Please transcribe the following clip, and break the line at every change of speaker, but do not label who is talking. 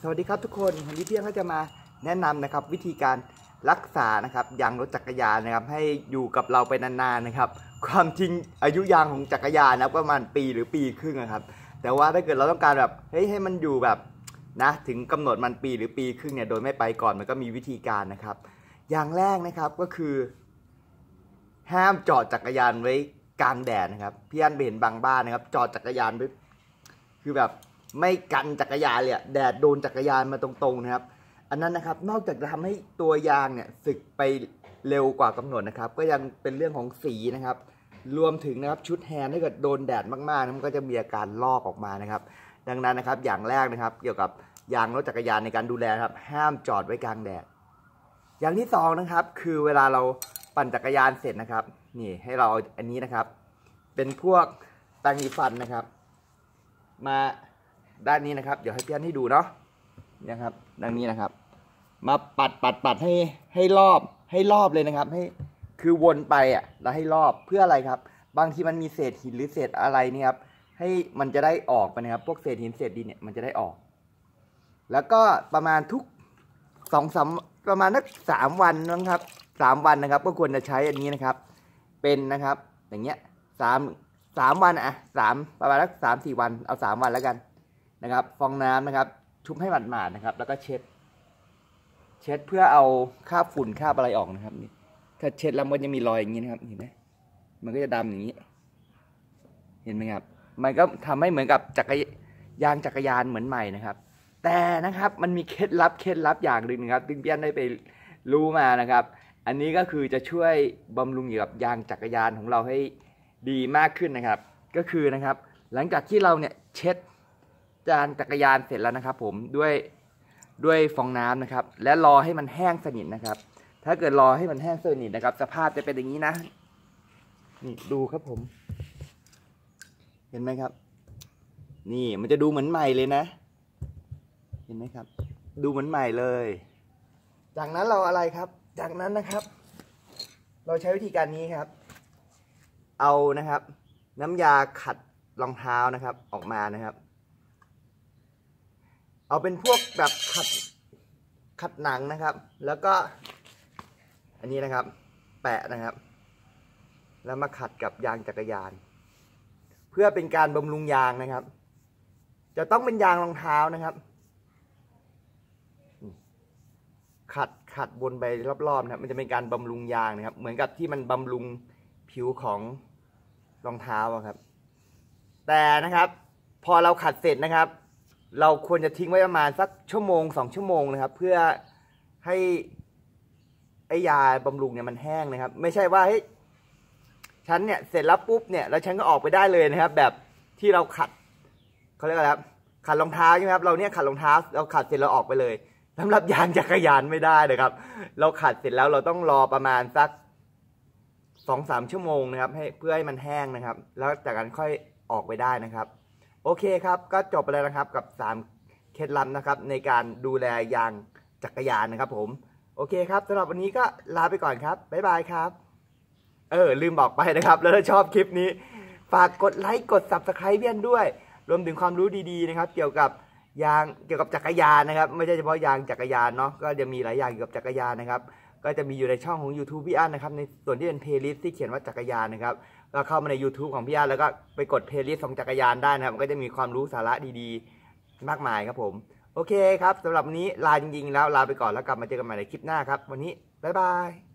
สวัสดีครับทุกคนวันนี้พี่ก็จะมาแนะนำนะครับวิธีการรักษานะครับยางรถจักรยานนะครับให้อยู่กับเราไปนานๆนะครับความจริงอายุยางของจักรยานนะประมาณปีหรือปีครึ่งนะครับแต่ว่าถ้าเกิดเราต้องการแบบให้มันอยู่แบบนะถึงกำหนดมันปีหรือปีครึ่งเนี่ยโดยไม่ไปก่อนมันก็มีวิธีการนะครับอย่างแรกนะครับก็คือห้ามจอดจักรยานไว้กลางแดดนะครับพี่อันไปเห็นบางบ้านนะครับจอดจักรยานไว้คือแบบไม่กันจักรยานเลยแดดโดนจักรยานมาตรงๆนะครับอันนั้นนะครับนอกจากจะทำให้ตัวยางเนี่ยสึกไปเร็วกว่ากำหนดนะครับก็ยังเป็นเรื่องของสีนะครับรวมถึงนะครับชุดแฮนด์ถ้าเกิดโดนแดดมากๆมันก็จะมีอาการลอกออกมานะครับดังนั้นนะครับอย่างแรกนะครับเกี่ยวกับยางรถจักรยานในการดูแลครับห้ามจอดไว้กลางแดดอย่างที่สองนะครับคือเวลาเราปั่นจักรยานเสร็จนะครับนี่ให้เราเอาอันนี้นะครับเป็นพวกแปรงสีฟันนะครับมาด้านนี้นะครับเดี๋ยวให้พี่อันให้ดูเนาะนะครับด้านนี้นะครับมาปัดให้รอบเลยนะครับให้คือวนไปแล้วให้รอบเพื่ออะไรครับบางทีมันมีเศษหินหรือเศษอะไรนี่ครับให้มันจะได้ออกไปนะครับพวกเศษหินเศษดินเนี่ยมันจะได้ออกแล้วก็ประมาณทุกประมาณสัก3 วันนะครับ3 วันนะครับก็ควรจะใช้อันนี้นะครับเป็นนะครับอย่างเงี้ย3 วันประมาณสัก3-4 วันเอา3 วันแล้วกันนะครับฟองน้ำนะครับชุบให้หมาดๆนะครับแล้วก็เช็ดเพื่อเอาคราบฝุ่นคราบอะไรออกนะครับนี่ถ้าเช็ดแล้วมันจะมีรอยอย่างนี้นะครับเห็นไหมมันก็จะดำอย่างนี้เห็นไหมครับมันก็ทำให้เหมือนกับยางจักรยานเหมือนใหม่นะครับแต่นะครับมันมีเคล็ดลับอย่างหนึ่งนะครับที่พี่อันได้ไปรู้มานะครับอันนี้ก็คือจะช่วยบำรุงเกี่ยวกับยางจักรยานของเราให้ดีมากขึ้นนะครับก็คือนะครับหลังจากที่เราเนี่ยเช็ดยางจักรยานเสร็จแล้วนะครับผมด้วยฟองน้ำนะครับและรอให้มันแห้งสนิทนะครับถ้าเกิดรอให้มันแห้งสนิทนะครับสภาพจะเป็นอย่างนี้นะนี่ดูครับผมเห็นไหมครับนี่มันจะดูเหมือนใหม่เลยนะเห็นไหมครับดูเหมือนใหม่เลยจากนั้นเราอะไรครับจากนั้นนะครับเราใช้วิธีการนี้ครับเอานะครับน้ำยาขัดรองเท้านะครับออกมานะครับเอาเป็นพวกแบบขัดหนังนะครับแล้วก็อันนี้นะครับแปะนะครับแล้วมาขัดกับยางจักรยานเพื่อเป็นการบำรุงยางนะครับจะต้องเป็นยางรองเท้านะครับขัดวนไปรอบๆนะครับมันจะเป็นการบำรุงยางนะครับเหมือนกับที่มันบำรุงผิวของรองเท้าครับแต่นะครับพอเราขัดเสร็จนะครับเราควรจะทิ้งไว้ประมาณสัก1-2 ชั่วโมงนะครับเพื่อให้ไอยาบำรุงเนี่ยมันแห้งนะครับไม่ใช่ว่าฉันเนี่ยเสร็จแล้วปุ๊บเนี่ยแล้วฉันก็ออกไปได้เลยนะครับแบบที่เราขัดเขาเรียกอะไรครับขัดรองเท้าใช่ไหมครับเราเนี่ยขัดรองเท้าเราขัดเสร็จเราออกไปเลยสำหรับยางจักรยานไม่ได้นะครับเราขัดเสร็จแล้วเราต้องรอประมาณสัก2-3 ชั่วโมงนะครับเพื่อให้มันแห้งนะครับแล้วจากนั้นค่อยออกไปได้นะครับโอเคครับก็จบไปแล้วนะครับกับ3 เคล็ดลับนะครับในการดูแลยางจักรยานนะครับผมโอเคครับสำหรับวันนี้ก็ลาไปก่อนครับบ๊ายบายครับลืมบอกไปนะครับแล้วถ้าชอบคลิปนี้ฝากกดไลค์กด Subscribe เพื่อนด้วยรวมถึงความรู้ดีๆนะครับเกี่ยวกับจักรยานนะครับไม่ใช่เฉพาะยางจักรยานเนาะก็จะมีหลายอย่างเกี่ยวกับจักรยานนะครับก็จะมีอยู่ในช่องของ YouTube พี่อั้นนะครับในส่วนที่เป็นเพลย์ลิสต์ที่เขียนว่าจักรยานนะครับก็เข้ามาใน YouTube ของพี่อั้นแล้วก็ไปกดเพลย์ลิสต์ของจักรยานได้นะครับมันก็จะมีความรู้สาระดีๆมากมายครับผมโอเคครับสำหรับวันนี้ลาจริงๆแล้วลาไปก่อนแล้วกลับมาเจอกันใหม่ในคลิปหน้าครับวันนี้บ๊ายบาย